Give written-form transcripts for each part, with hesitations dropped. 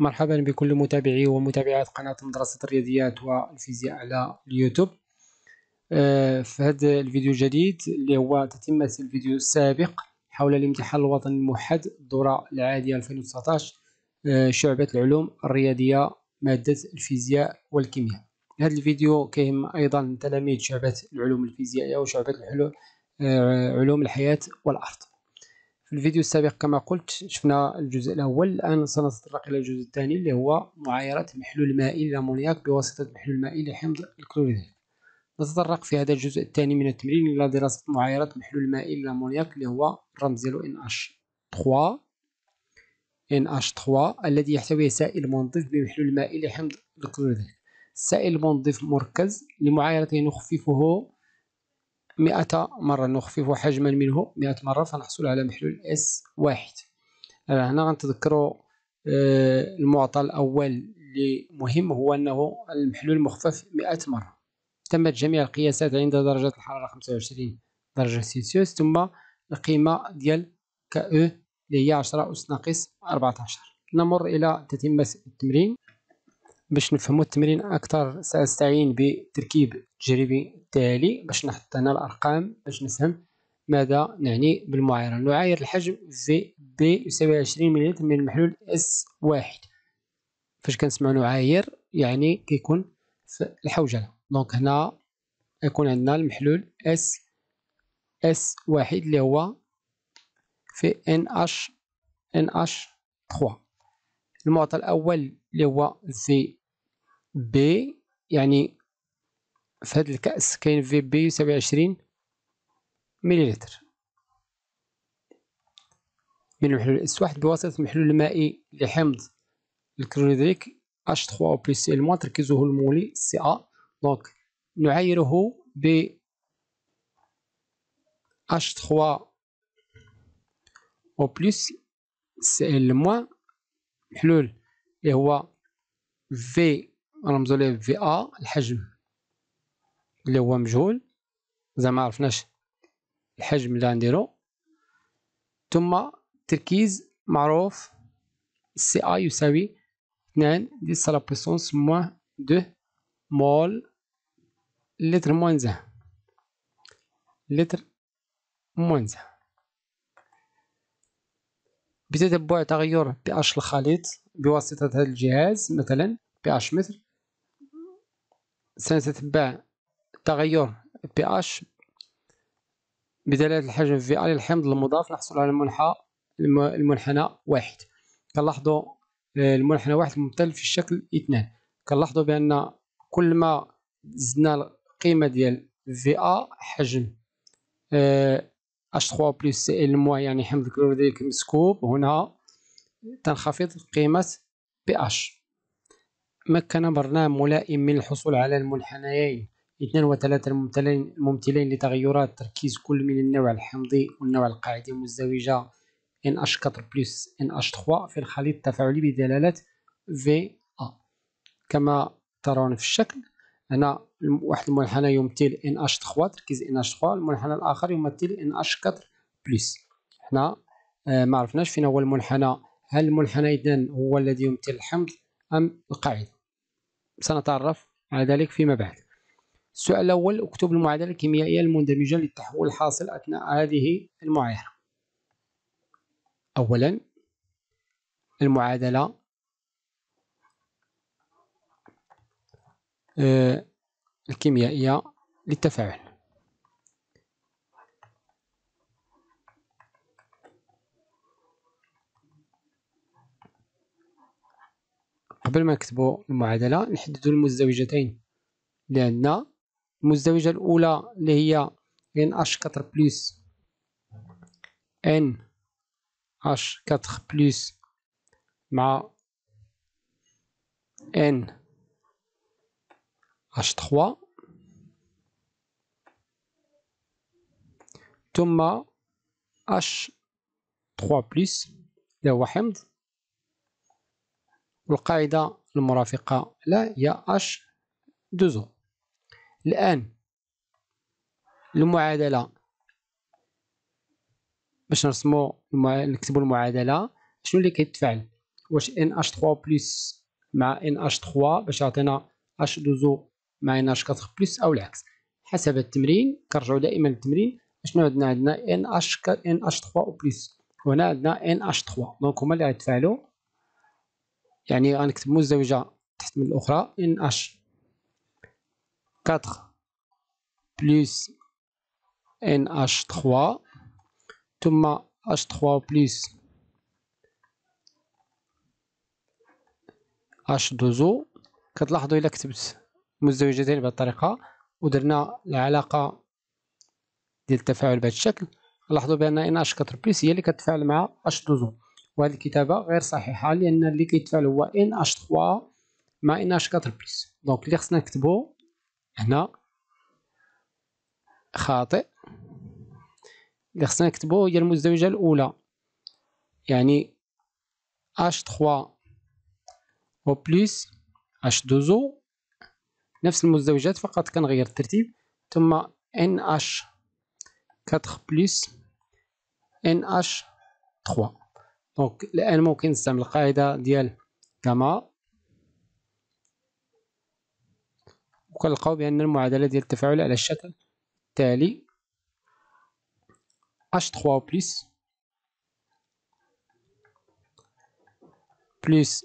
مرحبا بكل متابعي ومتابعات قناة مدرسة الرياضيات والفيزياء على اليوتيوب. في هذا الفيديو الجديد اللي هو تتمة الفيديو السابق حول الامتحان الوطني الموحد الدورة العادية 2019 شعبة العلوم الرياضية مادة الفيزياء والكيمياء. هذا الفيديو كيهم أيضا تلاميذ شعبة العلوم الفيزيائية وشعبة علوم الحياة والأرض. في الفيديو السابق كما قلت شفنا الجزء الأول، الآن سنتطرق إلى الجزء الثاني اللي هو معايرة محلول المائي للأمونياك بواسطة محلول مائي لحمض الكلوريدريك. نتطرق في هذا الجزء الثاني من التمرين إلى دراسة معايرة محلول المائي للأمونياك اللي هو رمز ديالو NH3 الذي يحتوي سائل منظف بمحلول المائي لحمض الكلوريدريك. السائل المنظف مركز، لمعايرته نخففه 100 مرة، نخفف حجما منه 100 مرة فنحصل على محلول S1. هنا غنتذكروا المعطى الأول اللي مهم هو أنه المحلول مخفف 100 مرة. تمت جميع القياسات عند درجة الحرارة 25 درجة سلسيوس، ثم القيمة ديال KE اللي هي 10 أس ناقص 14. نمر إلى تتمة التمرين. باش نفهموا التمرين أكثر سأستعين بتركيب التجريبي التالي باش نحط هنا الأرقام باش نفهم ماذا نعني بالمعايرة. نعاير الحجم في B يساوي 20 مليلتر من المحلول S1. فاش كنسمعو نعاير يعني كيكون في الحوجلة، دونك هنا يكون عندنا المحلول S1 اللي هو في NH3. المعطى الأول اللي هو في B يعني في هذا الكأس كاين في بي يساوي 20 مليلتر من المحلول S1 بواسطة المحلول المائي لحمض الكلوريدريك H3O بلس Cl- تركيزه المولي Ca. دونك نعايره ب H3O بلس Cl- محلول اللي هو في رمزو ليه في A، الحجم اللي هو مجهول زعما معرفناش الحجم اللي غنديرو، ثم تركيز معروف Ca يساوي 2 10 على بويسونس موان 2 مول لتر موان 1 لتر موان 1. بتتبع تغير بي اش الخليط بواسطة هذا الجهاز مثلا بي اش متر، سنتتبع تغير بي اش بدلالة الحجم في ا للحمض المضاف نحصل على المنحنى 1. كنلاحظوا المنحنى 1 ممثل في الشكل 2. كنلاحظوا بأن كل ما زدنا القيمة ديال في ا حجم H3 بلس Cl- يعني حمض الكلوريدريك مسكوب، هنا تنخفض قيمة pH. مكن برنامج ملائم من الحصول على المنحنيين 2 و 3 الممثلين لتغيرات تركيز كل من النوع الحمضي والنوع القاعدي مزدوجة NH4 بلس NH3 في الخليط التفاعلي بدلالة VA. كما ترون في الشكل هنا واحد المنحنى يمثل NH3 تركيز NH3، المنحنى الآخر يمثل NH4 بلس. حنا ما عرفناش فين هو المنحنى، هل المنحنى إذن هو الذي يمثل الحمض أم القاعدة؟ سنتعرف على ذلك فيما بعد. السؤال الأول: اكتب المعادلة الكيميائية المندمجة للتحول الحاصل أثناء هذه المعايرة. أولا المعادلة الكيميائية للتفاعل. قبل ما نكتبوا المعادلة نحددوا المزدوجتين اللي عندنا. المزدوجة الأولى اللي هي NH4 بلس NH4 بلس مع NH3 ثم H3 بلس اللي هو حمض، والقاعدة المرافقة لا هي H2O. الآن المعادلة باش نرسمو نكتبو المعادلة شنو اللي كيتفعل؟ واش NH3 بلس مع NH3 باش يعطينا H2O مع NH4 بلس أو العكس. حسب التمرين كنرجعو دائما للتمرين. شنو عندنا NH3 بلس، وهنا عندنا NH3، دونك هما اللي غيتفاعلوا. يعني غنكتب مزدوجة تحت من الأخرى NH4 بلس NH3 ثم H3 بلس H2O. كتلاحظوا إلا كتبت مزدوجتين بهذه الطريقة ودرنا العلاقة ديال التفاعل بهذا الشكل، لاحظوا بأن NH4 بلس هي اللي كتفاعل مع H2O، وهذه الكتابة غير صحيحة لأن اللي كيتفاعل هو NH3 مع NH4 بلس. دونك اللي خصنا نكتبو هنا خاطئ. اللي خصنا نكتبو هي المزدوجة الأولى، يعني H3 و بلس H2O نفس المزدوجات فقط كنغير الترتيب، ثم NH4 بلس NH3. دونك الآن ممكن نستعمل القاعدة ديال جاما وكنلقاو بأن المعادلة ديال التفاعل على الشكل التالي: H3 بلس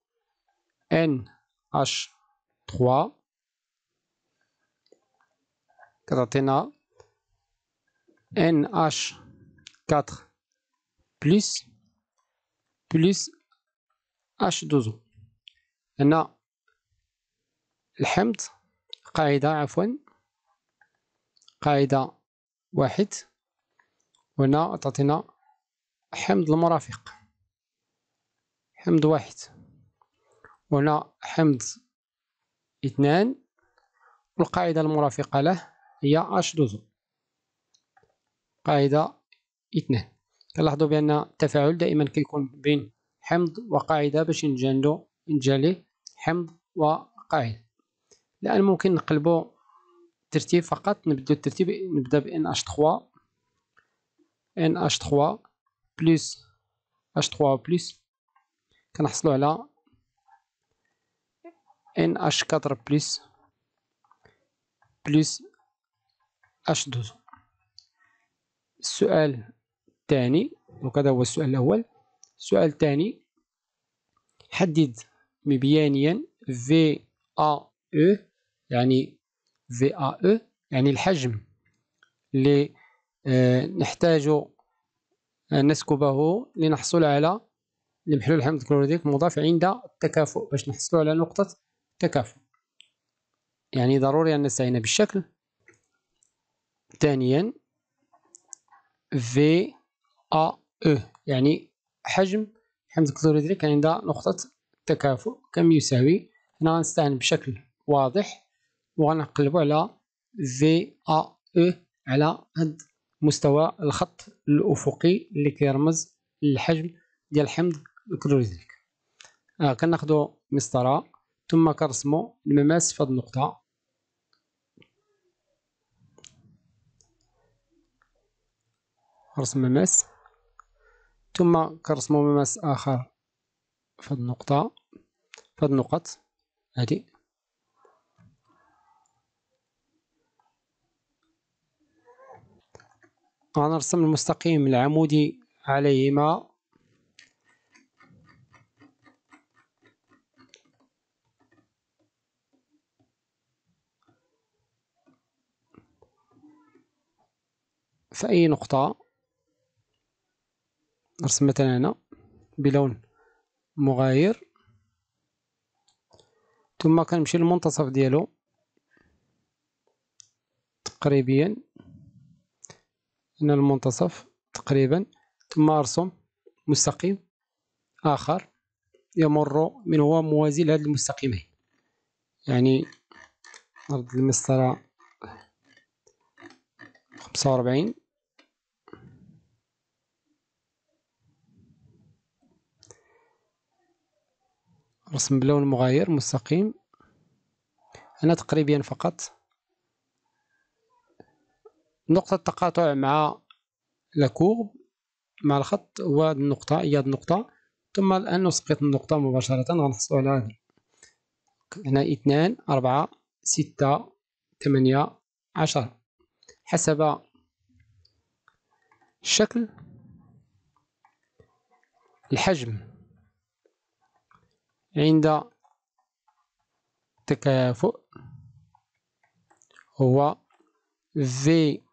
NH3 كتعطينا NH4 بلس H2O. هنا الحمض قاعدة واحد، وهنا تعطينا حمض المرافق حمض واحد، وهنا حمض اثنان، والقاعدة المرافقة له هي H2O قاعدة اثنان. كنلاحظوا بأن التفاعل دائما كيكون بين حمض وقاعدة باش نجاليه حمض وقاعدة. الآن ممكن نقلبو الترتيب فقط، نبدو الترتيب، نبدأ ب NH3 بلس H3 بلس، كنحصلو على NH4 بلس H2O. السؤال الثاني، وكذا هو السؤال الأول. السؤال الثاني: حدد مبيانيا VAE، يعني VAE يعني الحجم اللي نحتاج نسكبه لنحصل على محلول الحمض الكلوريديك المضاف عند التكافؤ، باش نحصلوا على نقطة التكافؤ. يعني ضروري أن نستعين بالشكل. ثانيا VAE يعني حجم حمض الكلوريدريك عند نقطة التكافؤ كم يساوي. هنا غنستعين بشكل واضح وغنقلبو على VAE على هاد مستوى الخط الأفقي اللي كيرمز للحجم ديال الحمض الكلوريدريك. كناخدو مسطرة ثم كنرسمو المماس في هاد النقطة، رسم مماس، ثم كنرسمو مماس آخر في هاد النقطة، في هاد النقط هادي. غنرسم المستقيم العمودي عليهما في أي نقطة. نرسم مثلا هنا بلون مغاير، ثم كنمشي للمنتصف ديالو تقريبيا، هنا المنتصف تقريبا، ثم أرسم مستقيم آخر يمر من هو موازي لهاد المستقيمين. يعني نرد المسطرة 45، رسم بلون مغاير مستقيم هنا تقريبا فقط. نقطة التقاطع مع لاكورب مع الخط هو هاد النقطة، هي هاد النقطة، ثم الآن نسقط النقطة مباشرة، غنحصلو على هذا هنا 2 4 6 8 10 حسب الشكل. الحجم عند تكافؤ هو VAE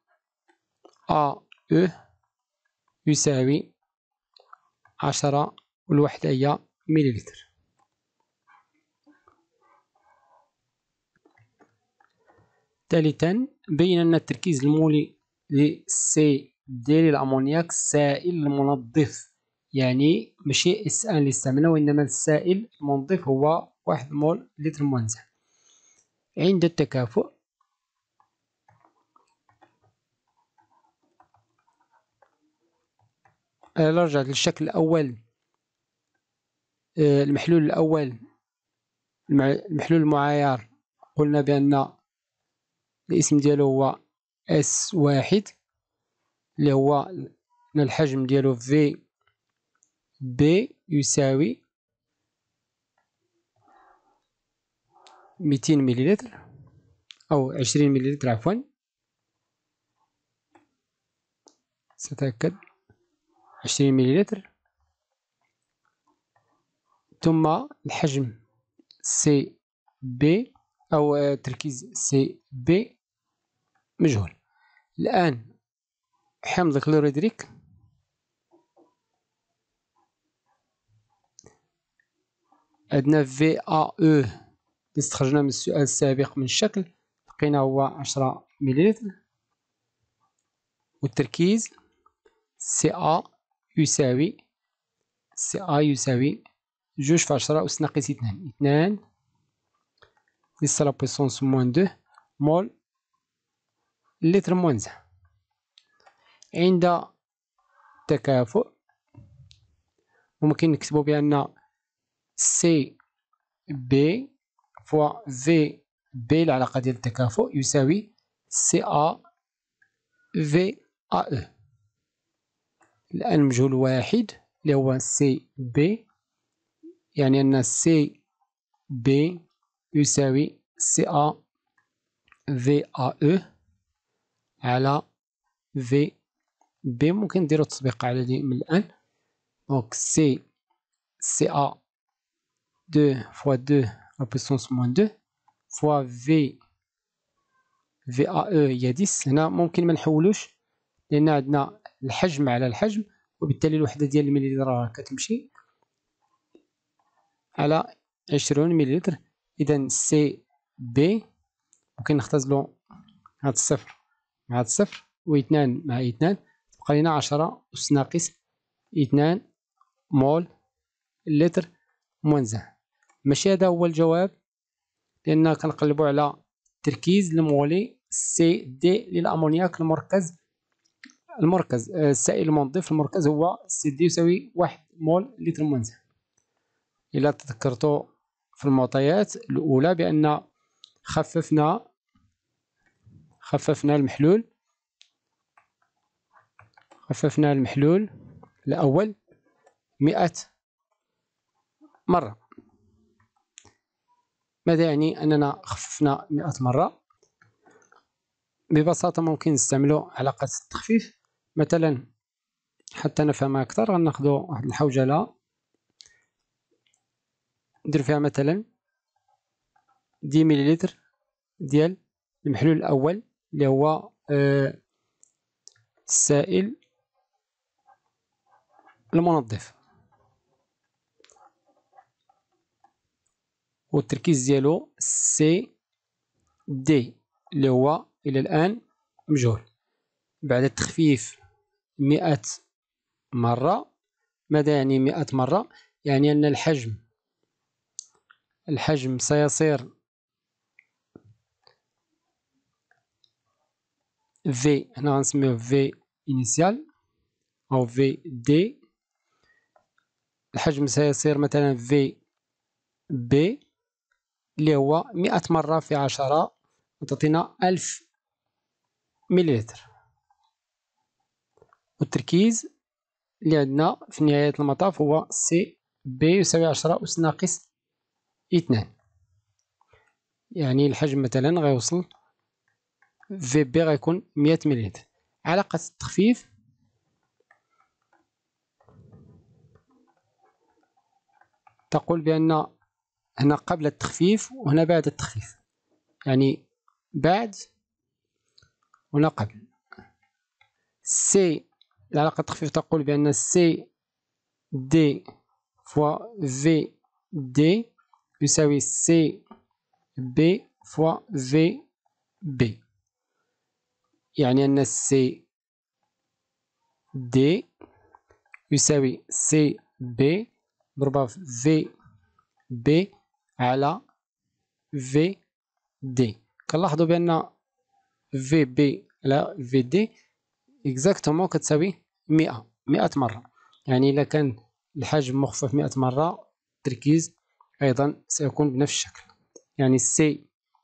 يساوي 10 والوحدة هي مليلتر. ثالثا بين أن التركيز المولي للسي ديال الأمونياك السائل المنظف، يعني ماشي S1 اللي استعملنا وإنما السائل المنظف هو 1 مول لتر موانزه. عند التكافؤ رجعت للشكل الأول، المحلول الأول المحلول المعايير قلنا بأن الاسم ديالو هو S1 اللي هو الحجم ديالو في بي يساوي 200 مليلتر أو 20 مليلتر عفوا، سأتأكد 20 مليلتر. ثم الحجم سي بي أو تركيز سي بي مجهول. الآن حمض كلوريدريك عندنا في أ أو استخرجنا من السؤال السابق من الشكل لقينا هو 10 مليلتر، والتركيز سي أ يساوي جوج في 10 أس ناقص 2 10 لا بويسونس موان 2 مول لتر موانزه. عند تكافؤ ممكن نكتبو بأن سي بي فوا في بي العلاقة ديال التكافؤ يساوي سي أ في أ أو. الآن مجهول واحد اللي هو سي بي، يعني أن سي بي يساوي سي أ في أ أو على في بي. ممكن نديرو تطبيق على من الآن. دونك سي أ 2 فوا 2 لا بويسونس موان 2 فوا في أ أو هي 10. هنا ممكن ما نحولوش لأن عندنا الحجم على الحجم، وبالتالي الوحدة ديال المليلتر راه كتمشي على 20 مليلتر. إذا سي بي ممكن نختزلو هاد الصفر مع هاد الصفر واثنان مع اثنان، تبقى لينا 10 أس ناقص 2 مول لتر موانزه. ماشي هذا هو الجواب، لأن كنقلبو على التركيز المولي سي دي للأمونياك المركز السائل المنظف المركز هو سي دي يساوي 1 مول لتر موانزه. إلا تذكرتو في المعطيات الأولى بأن خففنا المحلول الأول 100 مرة. ماذا يعني أننا خففنا 100 مرة؟ ببساطة ممكن نستعملوا علاقة التخفيف. مثلا حتى نفهمها أكثر غناخدو واحد الحوجلة ندير فيها مثلا 10 مليلتر ديال المحلول الأول اللي هو السائل المنظف، والتركيز ديالو سي دي اللي هو إلى الآن مجهول. بعد التخفيف 100 مرة. ماذا يعني 100 مرة؟ يعني أن الحجم سيصير في، هنا غنسميوه في إنيسيال أو في دي. الحجم سيصير مثلا في بي اللي هو 100 مرة في 10 وتعطينا 1000 مليلتر. والتركيز اللي عندنا في نهاية المطاف هو سي ب يساوي 10 أس ناقص 2. يعني الحجم مثلا غيوصل في بي غيكون 100 مليلتر. علاقة التخفيف تقول بأن هنا قبل التخفيف وهنا بعد التخفيف، يعني بعد هنا قبل. سي العلاقة التخفيف تقول بأن سي دي فوا في دي يساوي سي بي فوا في بي، يعني أن سي دي يساوي سي بي ضربة في بي على في دي. كنلاحظوا بأن في بي على في دي اكزاكتومون كتساوي 100 مرة، يعني إلا كان الحجم مخفف 100 مرة التركيز أيضا سيكون بنفس الشكل. يعني سي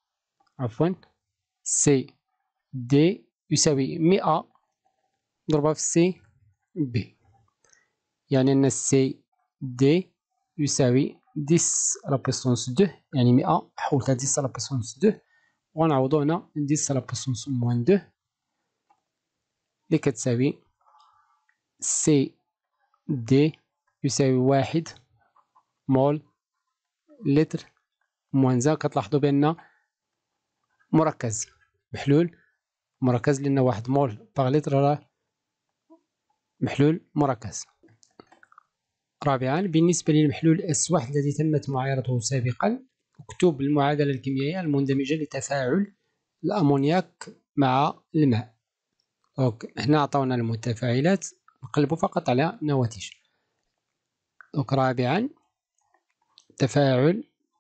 سي دي يساوي 100 ضربة في سي بي، يعني أن سي دي يساوي 10 على بويسونس 2، يعني 100 حولتها 10 على بويسونس 2، ونعوضو هنا 10 على بويسونس موان 2 اللي كتساوي سي دي يساوي 1 مول لتر موان زا. كتلاحظوا بأن مركز محلول مركز، لأن 1 مول باغ لتر راه محلول مركز. رابعا، بالنسبة للمحلول S1 الذي تمت معايرته سابقا، اكتب المعادلة الكيميائية المندمجة لتفاعل الأمونياك مع الماء. هنا عطونا المتفاعلات، نقلبوا فقط على النواتج. رابعا، تفاعل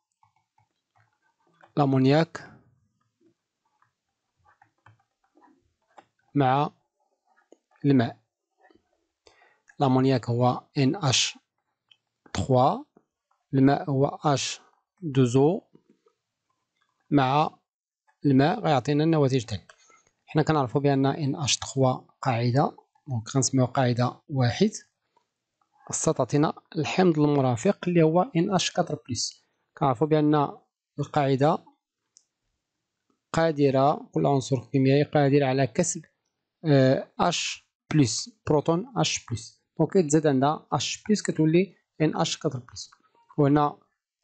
الأمونياك مع الماء. الأمونياك هو NH3، الماء هو H2O، مع الماء غيعطينا النواتج تالي. حنا كنعرفو بأن NH3 قاعدة، دونك غنسميو قاعدة 1 خاصها تعطينا الحمض المرافق اللي هو NH4+. كنعرفو بأن القاعدة قادرة، كل عنصر كيميائي قادر على كسب H+، بروتون H+، دونك كتزاد عندها H+، كتولي NH4+. وهنا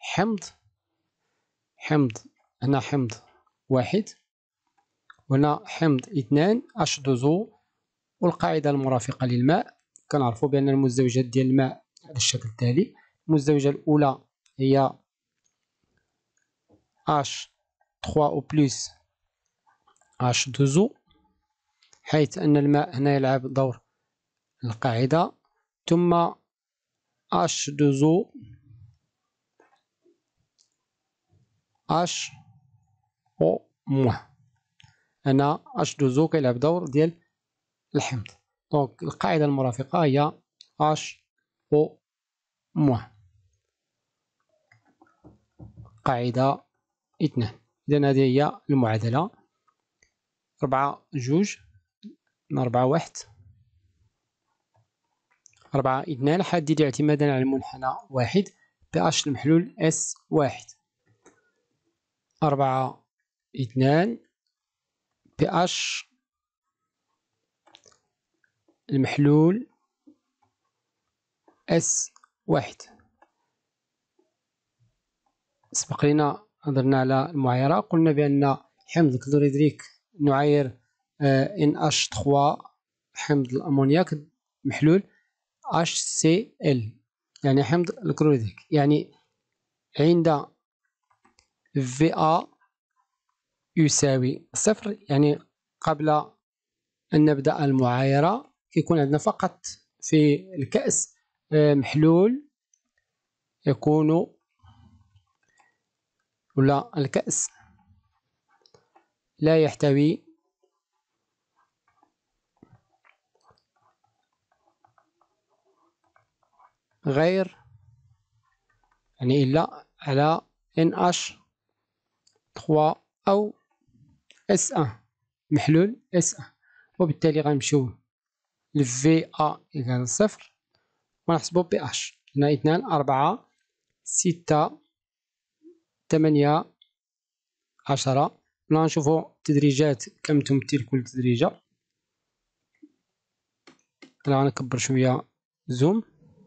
حمض هنا حمض 1، وهنا حمض 2 H2O. والقاعدة المرافقة للماء كنعرفو بأن المزدوجات ديال الماء على الشكل التالي. المزدوجة الأولى هي H3O plus H2O، حيث أن الماء هنا يلعب دور القاعدة، ثم H2O HO-، هنا H2O كيلعب دور ديال الحمض، دونك القاعدة المرافقة هي HO-، قاعدة 2. إذن هذه هي المعادلة. 4-2 4-1 4-2. حدد اعتمادا على المنحنى 1 pH المحلول S1. 4-2 pH المحلول S1. سبق لنا هضرنا على المعايرة، قلنا بأن حمض الكلوريدريك نعاير NH3 حمض الأمونياك محلول HCl، يعني حمض الكلوريدريك، يعني عند VA يساوي 0، يعني قبل أن نبدأ المعايرة كيكون عندنا فقط في الكأس محلول يكون، ولا الكأس لا يحتوي غير، يعني إلا على NH3 أو S1، محلول S1. وبالتالي غنمشيو ل VA إيكال 0 ونحسبو pH. هنا 2 4 6 8 10. هنا نشوفو التدريجات كم تمثل كل تدريجة. هنا غنكبر شوية زوم.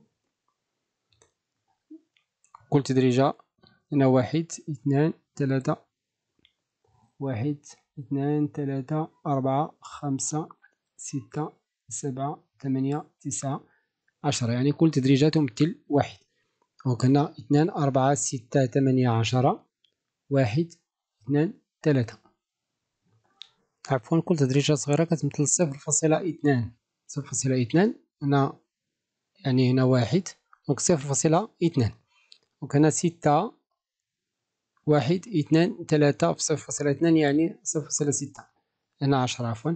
كل تدريجة هنا 1 2 3 1 2 3 4 5 6 7 8 9 10. يعني كل تدريجة تمثل 1. دونك هنا 2 4 6 8 10 1 2 3. عفوا كل تدريجة صغيرة كتمثل 0.2. 0.2 هنا يعني هنا 1 دونك 0.2. دونك هنا 6 1 2 3 في 0.2 يعني 0.6. هنا 10 عفوا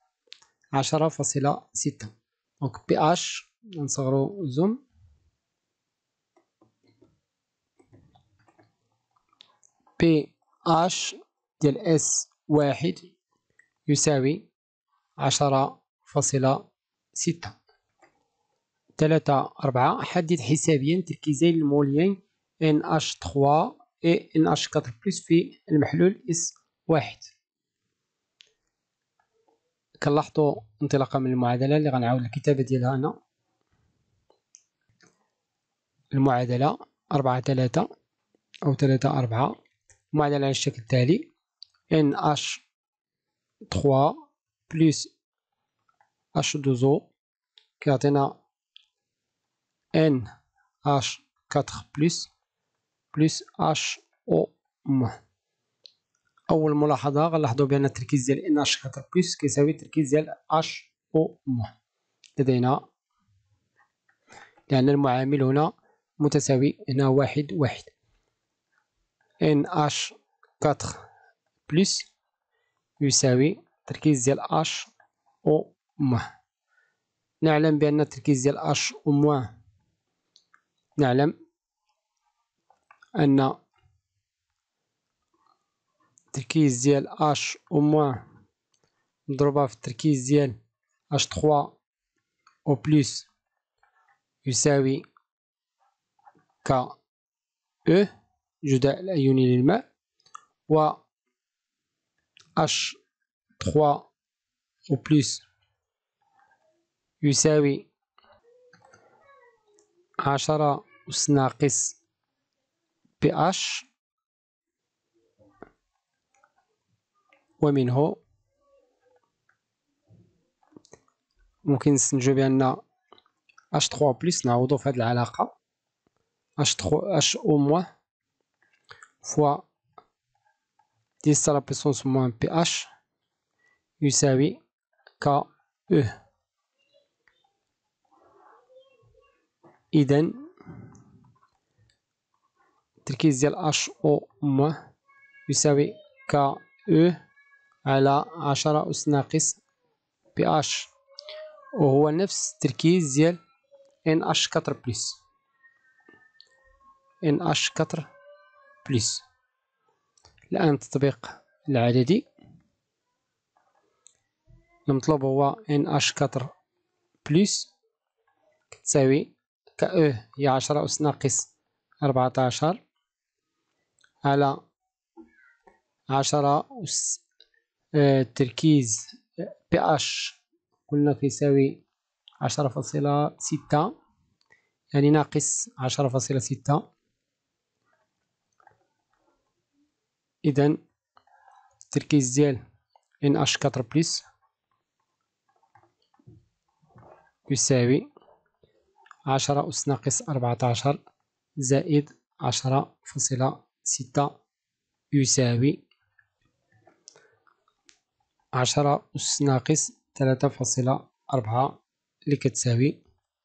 10.6. دونك بي اش نصغرو زوم. بي اش ديال اس 1 يساوي 10.6. 3 حدد حسابيا تركيزي الموليين NH3 و NH4 بلس في المحلول S1. كنلاحظوا انطلاقا من المعادلة اللي غنعاود الكتابة ديالها هنا. المعادلة 4-3 أو 3-4. المعادلة على الشكل التالي: NH3 بلس H2O كيعطينا NH4 بلس HO. أول ملاحظة غنلاحظوا بأن التركيز ديال NH4 بلس كيساوي التركيز ديال HO لدينا، لأن المعامل هنا متساوي. هنا 1 NH4 بلس يساوي التركيز ديال HO. نعلم بأن التركيز ديال HO نعلم أن التركيز ديال HO مضروبة في التركيز ديال H3 أو بلس يساوي كE جداء الأيوني للماء، و H3 أو بلس يساوي 10 أس ناقص PH، ومنه ممكن نستنتجو بأن H3 بلس نعوضو في هاد العلاقة HO فوا 10 على بيسونس موان PH يساوي KE. إذن التركيز ديال HO يساوي KE على 10 أس ناقص PH، وهو نفس التركيز ديال NH4 بلس. NH4 بلس. الآن التطبيق العددي المطلوب هو NH4 بلس تساوي KE هي 10 أس ناقص 14 على 10 أس تركيز PH قلنا كيساوي 10.6 يعني ناقص 10.6. إذن التركيز ديال NH4 بلس يساوي 10 أس ناقص 14 زائد 10.6 يساوي 10 أس ناقص 3.4 اللي كتساوي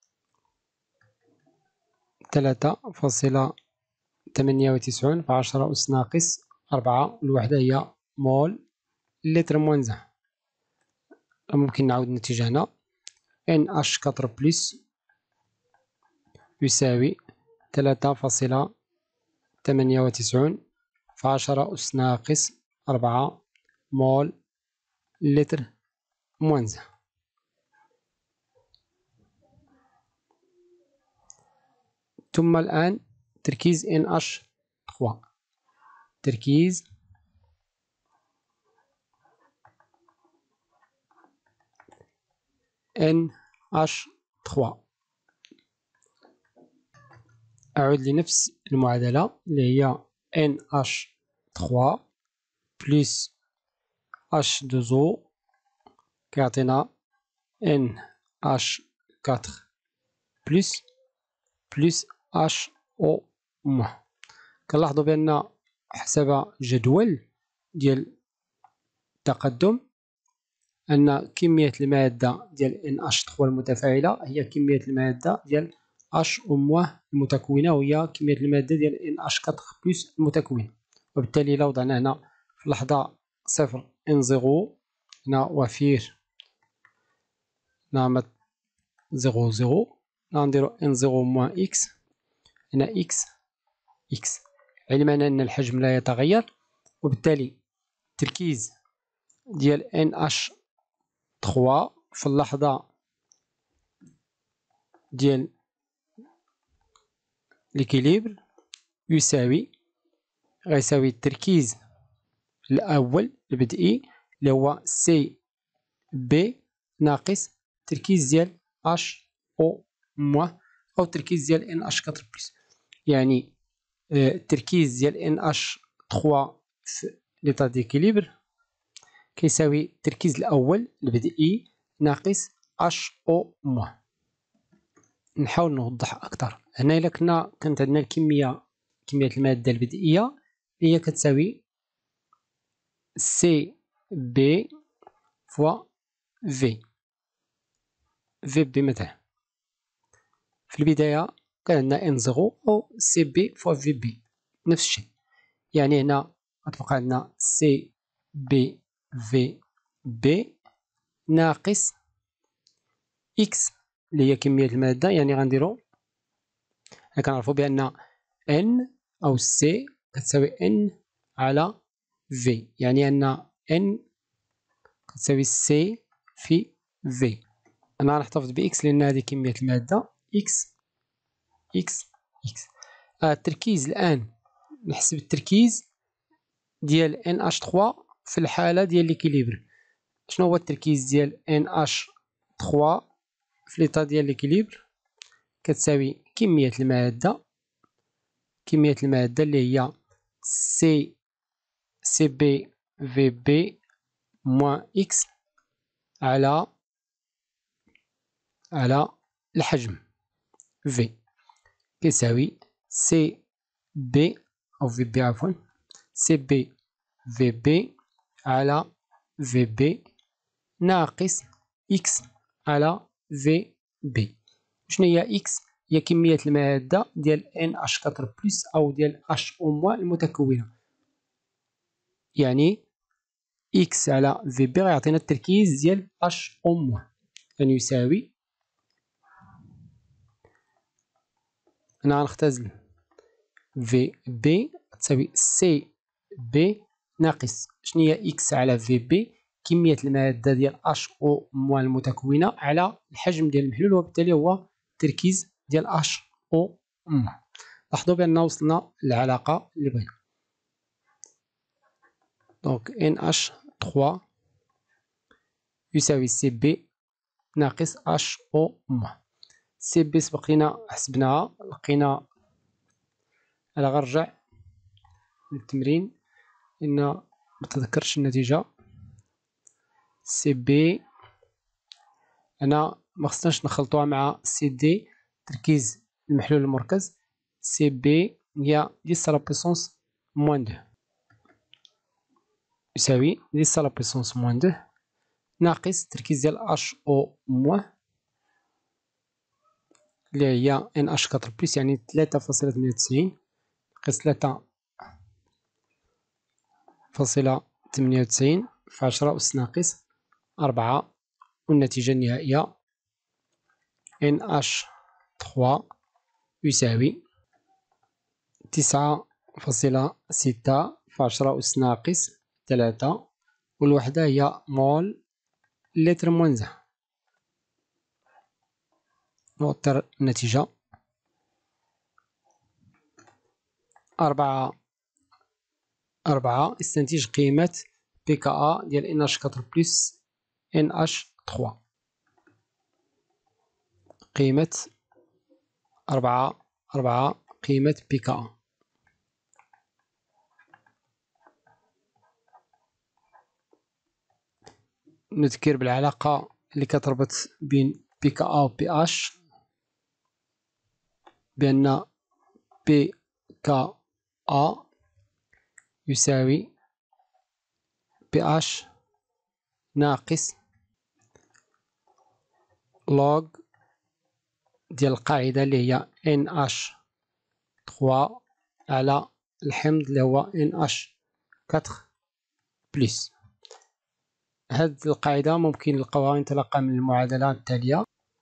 3.98 في 10 أس ناقص 4. الوحدة هي مول لتر موانزه. ممكن نعاود النتيجة هنا. NH4 بلس يساوي 3.98 في 10 أس ناقص 4 مول لتر موانزه. ثم الآن تركيز NH3، تركيز NH3. أعود لنفس المعادلة اللي هي NH3 بلس H2O كيعطينا NH4 بلس HO-. كنلاحظوا بأن حسب جدول ديال التقدم أن كمية المادة ديال NH3 المتفاعلة هي كمية المادة ديال H- المتكونة، وهي كمية المادة ديال NH4 بلس المتكونة. وبالتالي لو وضعنا هنا في اللحظة 0 N0 هنا وفير نعمل 0 نديرو N0 موان إكس، هنا إكس، علما أن الحجم لا يتغير، وبالتالي التركيز ديال NH3 في اللحظة ديال الإكيليبر غيساوي التركيز الأول البدئي اللي هو سي بي ناقص التركيز ديال اش او موان أو التركيز ديال ان اش 4 بلس. يعني التركيز ديال ان اش 3 في ليطا ديكيليبر كيساوي التركيز الأول البدئي ناقص اش او موان. نحاول نوضح أكثر. هنا إلا كانت عندنا كمية المادة البدئية هي كتساوي سي بي فوا في بي مثلا. في البداية كان عندنا ان زيرو أو سي بي فوا في بي نفس الشيء. يعني هنا غتبقى عندنا سي بي في بي ناقص إكس اللي هي كمية المادة. يعني غنديرو كنعرفو بأن ان أو سي كتساوي ان على في، يعني أن ان كتساوي سي في في. أنا غنحتفظ بإكس لأن هذه كمية المادة إكس. التركيز الآن نحسب التركيز ديال NH3 في الحالة ديال ليكيليبر. شنو هو التركيز ديال NH3 في ليطا ديال ليكيليبر؟ كتساوي كمية المادة اللي هي سي بي في بي موان إكس على الحجم في، كيساوي سي بي أو في بي عفوا سي بي في بي على في بي ناقص إكس على في بي. شنو هي إكس؟ هي كمية المادة ديال NH4 بلس أو ديال HO موان المتكونة. يعني إكس على في بي غيعطينا التركيز ديال HO موان، يعني يساوي، أنا غنختزل في بي تساوي سي بي ناقص شنو هي إكس على في بي كمية المادة ديال اش او موان المتكونة على الحجم ديال المحلول، وبالتالي هو التركيز ديال اش او موان. لاحظوا بأننا وصلنا للعلاقة اللي بغينا. دونك ان اش 3 يساوي سي بي ناقص اش او موان. سي بي سبق لينا حسبناها، لقينا، أنا غنرجع للتمرين لأن متذكرش النتيجة. سي بي أنا مخصناش نخلطوها مع سي دي تركيز المحلول المركز. سي بي هي 10 على بويسونس موان دو يساوي 10 على بويسونس موان دو ناقص التركيز ديال اش او موان اللي هي ان اش 4 بلس، يعني 3.98 ناقص 3.98 في 10 أس ناقص 4، والنتيجة النهائية NH3 يساوي 9.6 في 10 أس ناقص 3، والوحدة هي مول لتر موان 1. نوتر النتيجة. 4 استنتج قيمة بكا ديال NH4 بلس NH3. قيمة 4 قيمة بكا. نذكر بالعلاقة اللي كتربط بين بكا و PH بأن بكا يساوي PH ناقص لوغ ديال القاعدة اللي هي NH3 على الحمض اللي هو NH4 بلس. هاد القاعدة ممكن نلقاوها انطلاقا من المعادلة التالية: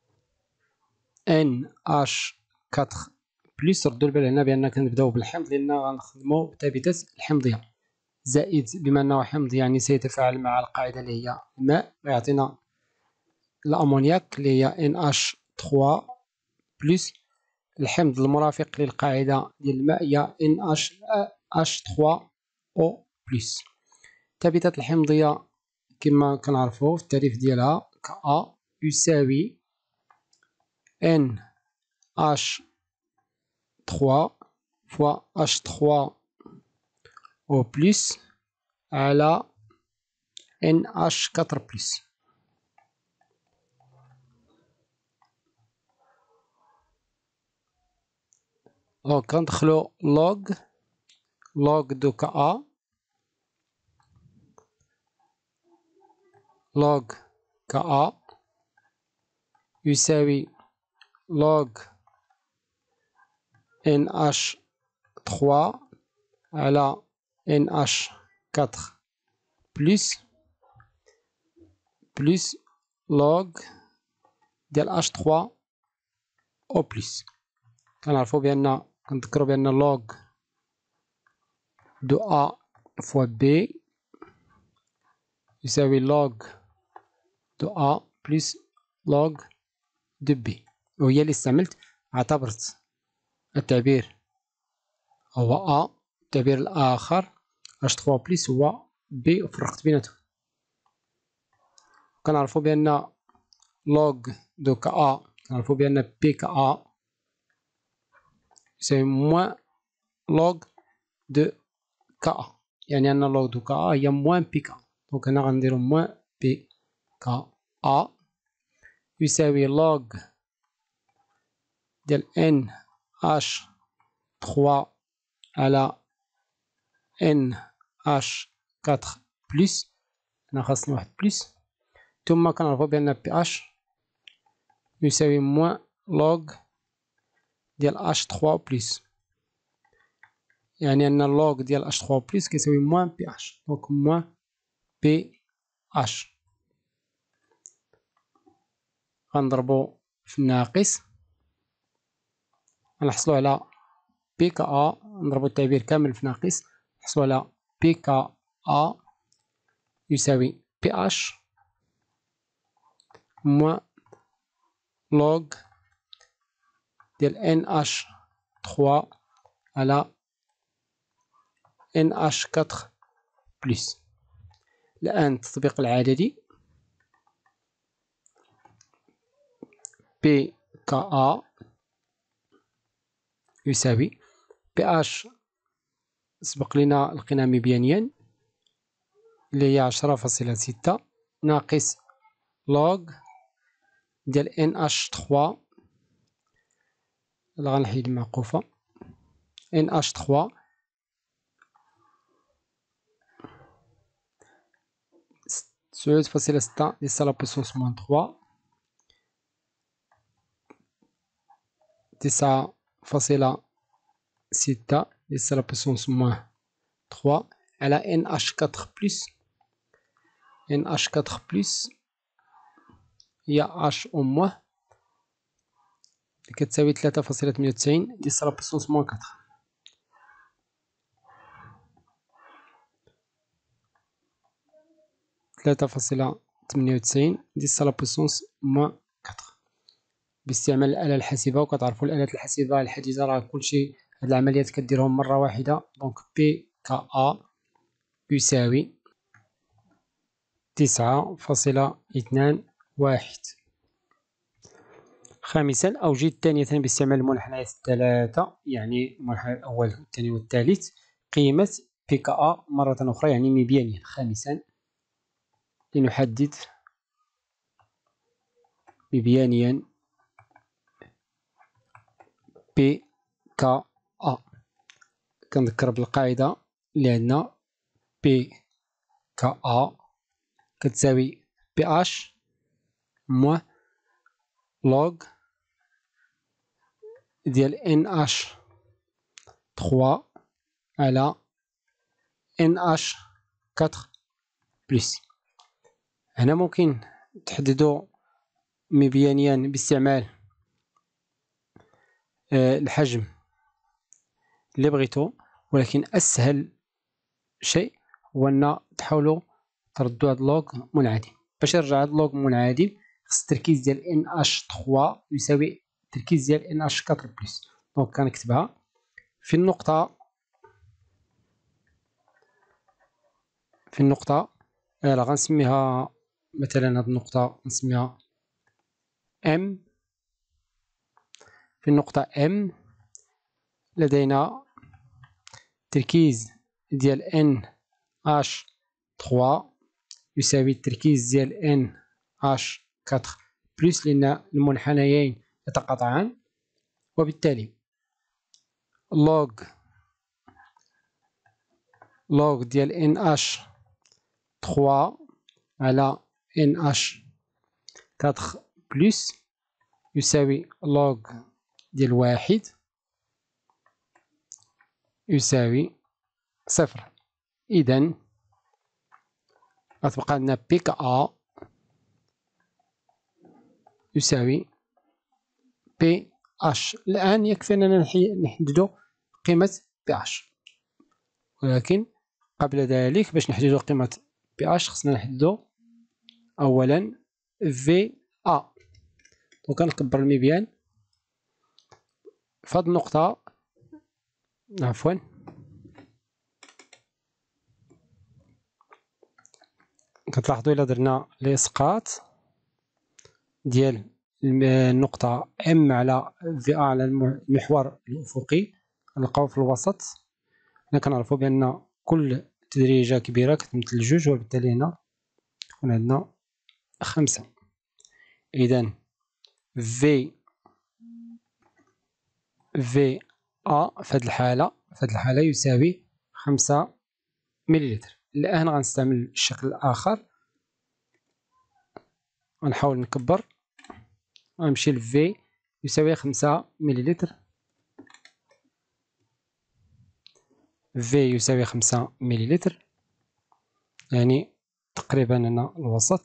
NH4 بلس. ردوا البال هنا بأننا كنبداو بالحمض لأننا غنخدمو بثابتة الحمضية، زائد بما أنه حمض يعني سيتفاعل مع القاعدة اللي هي الماء ويعطينا الأمونياك اللي هي NH3 بلس. الحمض المرافق للقاعدة ديال الماء هي NH3O بلس. ثابتة الحمضية كما كنعرفو في التعريف ديالها كA يساوي NH3 فوا H3O بلس على NH4 بلس. دونك كندخلو لوغ دو كA لوغ كA يساوي لوغ NH3 على NH4 بلس لوغ ديال H3O بلس. كنعرفو بأن كنذكرو بأن لوغ دو A فوا B يساوي لوغ دو A بلس لوغ دو B، وهي اللي استعملت. اعتبرت التعبير هو A، التعبير الآخر H3 بلس هو B وفرقت بيناتهم. كنعرفو بأن لوغ دو كA كنعرفو بأن بي كA يساوي موان لوغ دو كA، يعني أن لوغ دو كA هي موان بي كا. دونك هنا غنديرو موان بي كا يساوي لوغ ديال NH3 على NH4 بلس. هنا خاصنا واحد بلس، ثم كنعرفو بأن PH يساوي موان لوغ ديال H3 بلس، يعني أن اللوغ ديال H3 بلس كيساوي موان PH. دونك موان PH غنضربو في الناقص غنحصلو على بي كا. نضربو التعبير كامل في ناقص نحصلو على بي كا يساوي PH موان لوغ ديال NH3 على NH4 بلس. الآن التطبيق العددي: بي كا يساوي PH سبق لنا لقينا مبيانيا اللي هي 10.6 ناقص لوغ ديال NH3 اللي غنحيد المعقوفة NH3 9.6 10 à la puissance moins 3 9.6 10 à la puissance moins 3 على NH4 بلس. NH4 بلس هي H أو موان اللي كتساوي 3.98 10 à la puissance moins 4. ثلاثة فاصلة 98 10 على بوسونس موان 4 باستعمال الآلة الحاسبة. وكتعرفوا الآلات الحاسبة الحديثة راه كلشي هاد العمليات كديرهم مرة واحدة. دونك بي كا أ يساوي 9.21. خامسا أوجد ثانية باستعمال المنحنيات الثلاثة، يعني المنحنى الأول والثاني والثالث، قيمة بي كا أ مرة أخرى يعني مبيانيا. خامسا لنحدد مبيانيا بي كا أ. كنذكر بالقاعدة اللي عندنا بي كا أ كتساوي بي اش موان لوغ ديال ان اش 3 على ان اش 4 بلس. هنا ممكن تحددوا مبيانيان باستعمال الحجم اللي بغيتو، ولكن اسهل شيء هو ان تحاولوا تردوا هاد اللوغ منعدم. باش يرجع هاد اللوغ منعدم خص التركيز ديال ان اش 3 يساوي التركيز ديال ان اش 4 بلس. دونك كنكتبها في النقطة غنسميها مثلا هاد النقطة نسميها ام. في النقطة ام لدينا تركيز ديال ان اش 3 يساوي التركيز ديال ان اش 4 بلس، لأن المنحنيين يتقاطعان، وبالتالي لوغ ديال ان اش 3 على ان اش 4 بلس يساوي لوغ ديال 1 يساوي 0. إذن غتبقى عندنا بي كا أ يساوي بي اش. الآن يكفي أننا نحددو قيمة بي اش، ولكن قبل ذلك باش نحددو قيمة بي اش خصنا نحددو أولا في أ. دونك كنكبر المبيان في هاد النقطة، عفوا كتلاحظوا إلا درنا الإسقاط ديال النقطة ام على في أ على المحور الأفقي نلقاو في الوسط. هنا كنعرفو بأن كل تدريجة كبيرة كتمثل جوج، وبالتالي هنا يكون عندنا 5. إذن في أ في هاد الحالة يساوي 5 مليلتر. الآن غنستعمل الشكل الآخر، غنحاول نكبر، غنمشي ل في يساوي 5 مليلتر. في يساوي 5 مليلتر يعني تقريبا هنا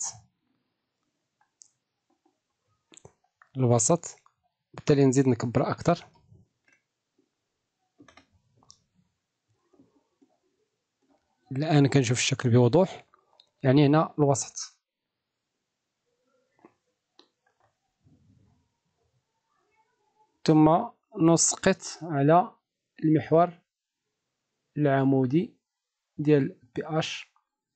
الوسط. بالتالي نزيد نكبر أكثر. الآن كنشوف الشكل بوضوح، يعني هنا الوسط. ثم نسقط على المحور العمودي ديال بي اش.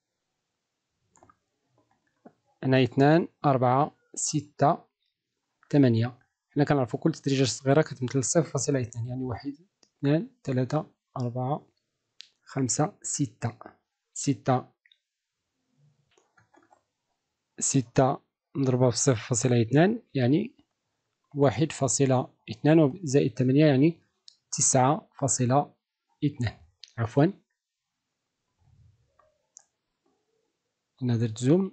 هنا 2 4 6 8. حنا كنعرفو كل تدريجة صغيرة كتمثل 0.2، يعني 1 2 3 4 5 6. 6 نضربها في 0.2 يعني 1.2 زائد 8 يعني 9.2. عفوا أنا درت زوم.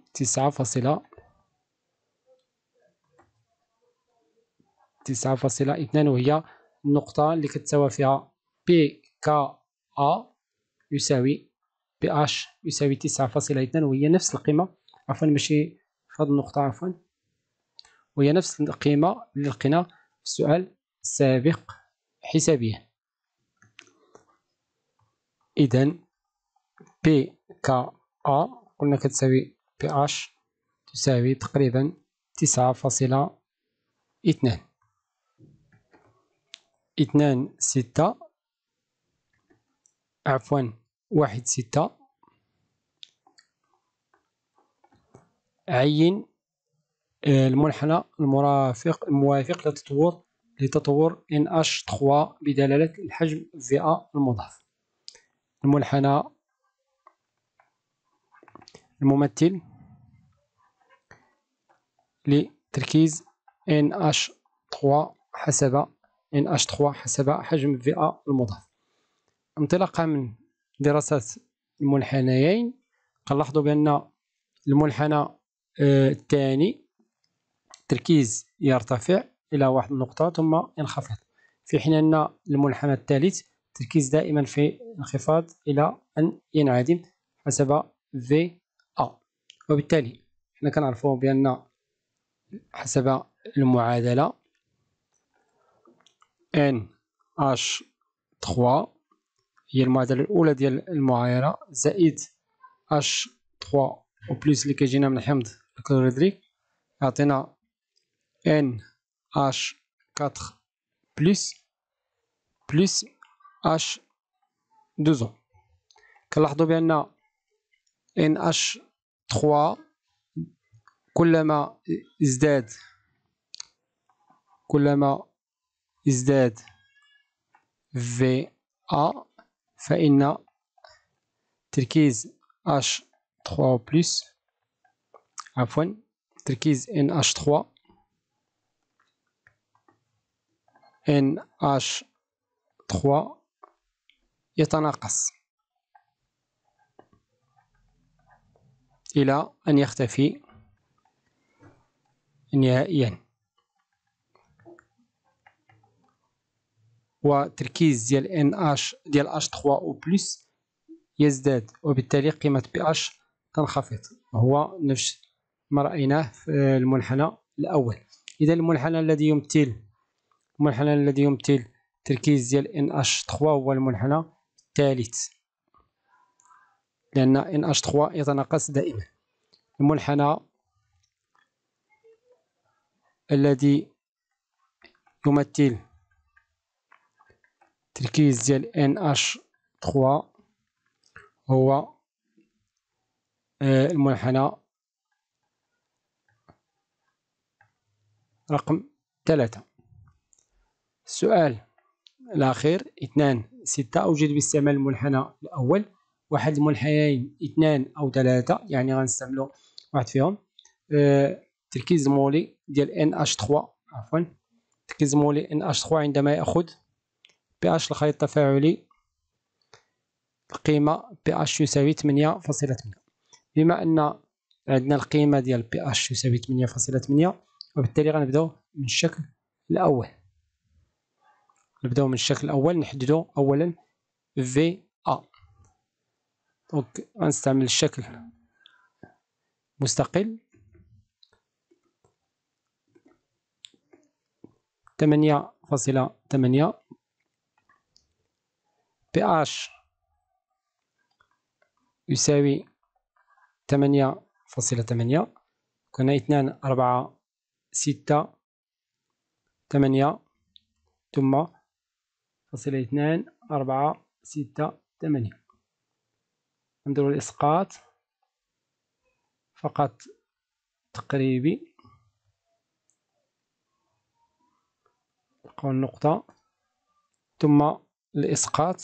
9.2 وهي النقطة اللي كتساوى فيها بي كا أ يساوي بي اش يساوي 9.2، وهي نفس القيمة، عفوا ماشي في هذه النقطة، عفوا وهي نفس القيمة اللي لقينا في السؤال السابق حسابيا. إذن بي كا أ قلنا كتساوي بي اش تساوي تقريبا 9.2. 2 6 عفوا 1.6. عين المنحنى الموافق لتطور NH3 بدلالة الحجم VA المضاف. المنحنى الممثل لتركيز NH3 حسب حجم VA المضاف. انطلاقا من دراسة المنحنيين نلاحظ بأن المنحنى الثاني التركيز يرتفع إلى واحد النقطة ثم ينخفض، في حين أن المنحنى الثالث التركيز دائما في انخفاض إلى أن ينعدم حسب VA. وبالتالي حنا كنعرفوا بأن حسب المعادلة NH3 هي المعادلة الأولى ديال المعايرة زائد H3 وبلس اللي كيجينا من حمض الكلوريدريك يعطينا NH4 بلس H2O. كنلاحظوا بأن NH3 كلما ازداد VA فإن تركيز تركيز NH3 يتناقص إلى أن يختفي نهائيا، وتركيز ديال H3O+ يزداد، وبالتالي قيمة pH تنخفض، وهو نفس ما رأيناه في المنحنى الأول. إذا المنحنى الذي يمثل تركيز ديال NH3 هو المنحنى الثالث، لأن NH3 يتناقص دائما. المنحنى الذي يمثل تركيز ديال NH3 هو المنحنى رقم 3. السؤال الأخير 2.6. أوجد باستعمال المنحنى الأول واحد المنحنيين 2 أو 3، يعني غنستعملوا واحد فيهم، تركيز مولي ديال NH3 تركيز مولي NH3 عندما يأخذ pH الخليط التفاعلي القيمة pH يساوي 8.8. بما أن عندنا القيمة ديال pH يساوي 8.8، وبالتالي غنبداو من الشكل الأول. نحددو أولا VA. دونك غنستعمل الشكل مستقل 8.8 pH يساوي 8.8. كنا 2 4 6 8 ثم 2 4 6 8. نديرو الإسقاط فقط تقريبي، نلقاو النقطة ثم الإسقاط.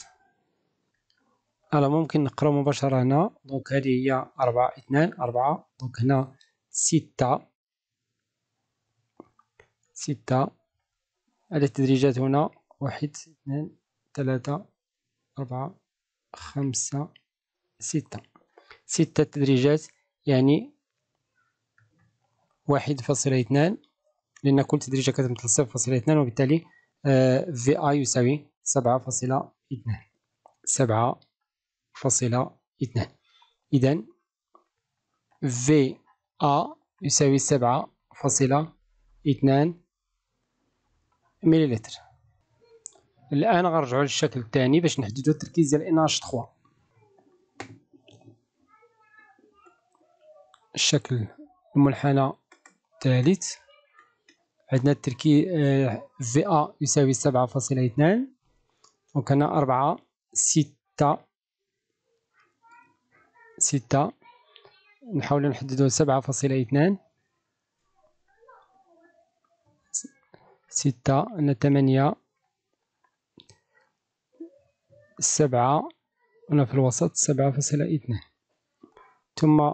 ممكن نقراو مباشرة هنا. دونك هذه هي 4 2 4. دونك هنا 6 هذه التدريجات هنا 1 2 3 4 5 6 تدريجات، يعني 1.2، لأن كل تدريجة كتمثل 0.2، وبالتالي VA يساوي 7.2. إذا VA يساوي 7.2 مليلتر. الآن غنرجعو للشكل الثاني باش نحددو التركيز ديال NH3. الشكل المنحنى الثالث عندنا التركيز VA يساوي 7.2، وكان 4 6 6 نحاول نحددو 7.2 6 هنا 8 7 هنا في الوسط 7.2 ثم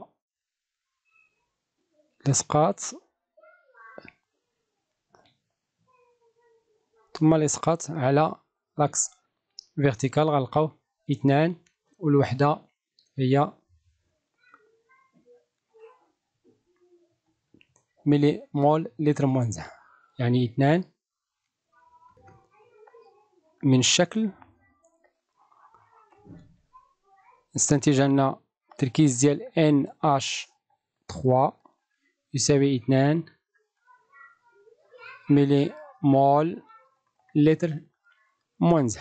الإسقاط على لاكس فيرتيكال غنلقاو 2 والوحدة هي ملي مول لتر موانزه، يعني 2 من الشكل نستنتج أن التركيز ديال NH3 يساوي 2 ملي مول لتر موانزه.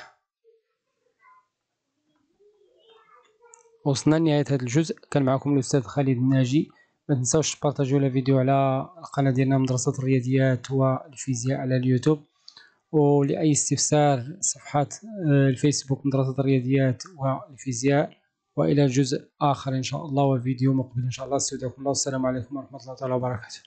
وصلنا لنهاية هذا الجزء، كان معكم الأستاذ خالد الناجي. ما تنساوش تبارطاجيو الفيديو على القناة ديالنا مدرسة الرياضيات والفيزياء على اليوتيوب، ولأي استفسار صفحات الفيسبوك مدرسة الرياضيات والفيزياء. وإلى جزء آخر إن شاء الله وفيديو مقبل إن شاء الله. استودعكم الله، والسلام عليكم ورحمة الله تعالى وبركاته.